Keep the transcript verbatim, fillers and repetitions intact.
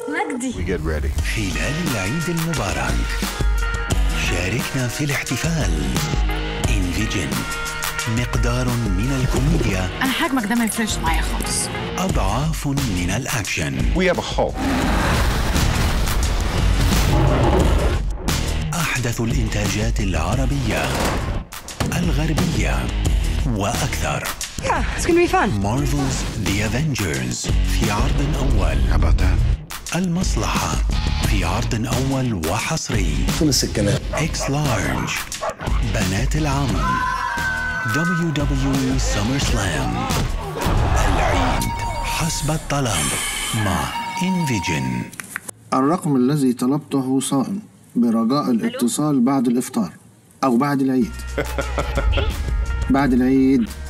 مجدي. We get ready. خلال العيد المبارك شاركنا في الاحتفال. انفيجن، مقدار من الكوميديا. أنا حجمك ده ما يفرقش معايا خالص. أضعاف من الأكشن. We have a Hulk. أحدث الإنتاجات العربية، الغربية وأكثر. Yeah, it's gonna be fun. Marvel's The Avengers في عرض أول. How about that? المصلحة في عرض أول وحصري. خلص الكلام. إكس لارج، بنات العم، دبليو دبليو إي Summer Slam. العيد حسب الطلب مع انفيجن. الرقم الذي طلبته صائم، برجاء الاتصال بعد الإفطار أو بعد العيد. بعد العيد.